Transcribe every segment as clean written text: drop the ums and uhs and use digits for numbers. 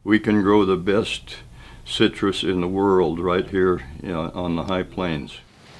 We can grow the best citrus in the world right here, on the high plains.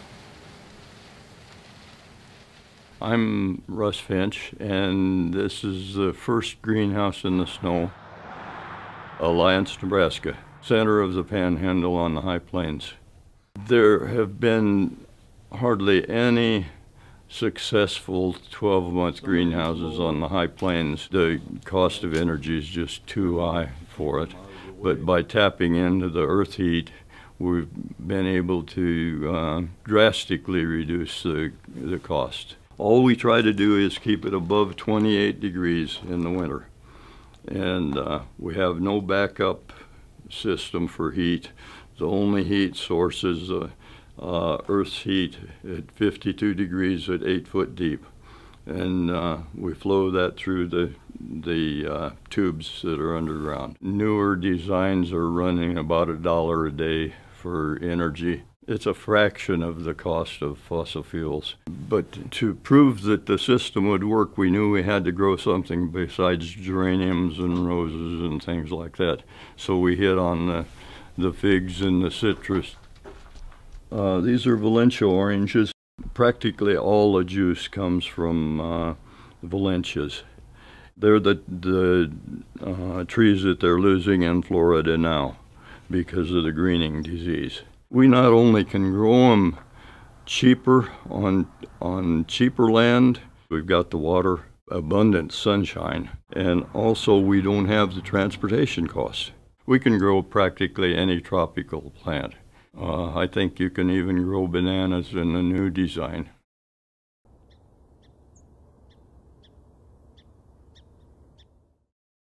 I'm Russ Finch, and this is the first greenhouse in the snow, Alliance, Nebraska, center of the Panhandle on the high plains. There have been hardly any successful 12-month greenhouses on the high plains. The cost of energy is just too high for it. But by tapping into the earth heat, we've been able to drastically reduce the cost. All we try to do is keep it above 28 degrees in the winter. And we have no backup system for heat. The only heat source is Earth's heat at 52 degrees at 8 foot deep. And we flow that through the tubes that are underground. Newer designs are running about $1 a day for energy. It's a fraction of the cost of fossil fuels. But to prove that the system would work, we knew we had to grow something besides geraniums and roses and things like that. So we hit on the figs and the citrus. These are Valencia oranges. Practically all the juice comes from Valencias. They're the trees that they're losing in Florida now because of the greening disease. We not only can grow them cheaper on cheaper land, we've got the water, abundant sunshine, and also we don't have the transportation costs. We can grow practically any tropical plant. I think you can even grow bananas in the new design.